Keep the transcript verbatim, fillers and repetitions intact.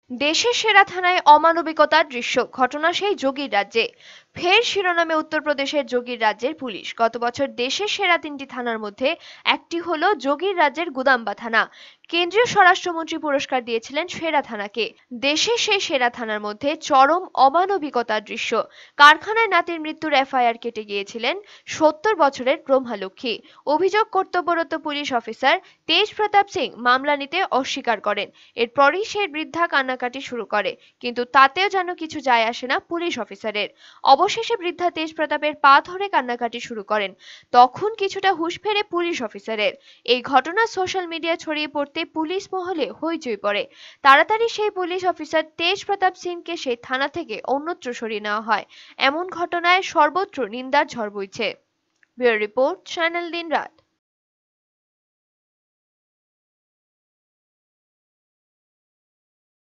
দেশের সেরা থানায় অমানবিকতার দৃশ্য, ঘটনা সেই যোগীর রাজ্যে। ফের শিরোনামে উত্তরপ্রদেশের যোগীর রাজ্যের পুলিশ। গত বছর দেশের সেরা তিনটি থানার মধ্যে একটি হলো যোগীর রাজ্যের গুদাম্বা থানা। কেন্দ্রীয় স্বরাষ্ট্রমন্ত্রী পুরস্কার দিয়েছিলেন সেরা থানাকে। দেশের সেই সেরা থানার মধ্যে চরম অমানবিকতার দৃশ্য। কারখানায় নাতির মৃত্যুর এফআইআর কেটে গিয়েছিলেন সত্তর বছরের ব্রহ্মালক্ষ্মী। অভিযোগ কর্তব্যরত পুলিশ অফিসার তেজ প্রতাপ সিং মামলা নিতে অস্বীকার করেন। এরপরই সেই বৃদ্ধা কান্নাকাটি শুরু করে, কিন্তু তাতেও যেন কিছু যায় আসে না পুলিশ অফিসারের। অবশেষে বৃদ্ধা তেজ প্রতাপের পা ধরে কান্নাকাটি শুরু করেন। তখন কিছুটা হুঁশ ফেরে পুলিশ অফিসারের। এই ঘটনা সোশ্যাল মিডিয়া ছড়িয়ে পড়তে পুলিশ মহলে হইচই পড়ে। তাড়াতাড়ি সেই পুলিশ অফিসার তেজ প্রতাপ সিংকে সেই থানা থেকে অন্যত্র সরিয়ে নেওয়া হয়। এমন ঘটনায় সর্বত্র নিন্দার ঝড় বইছে। ব্যুরো রিপোর্ট, চ্যানেল দিন রাত।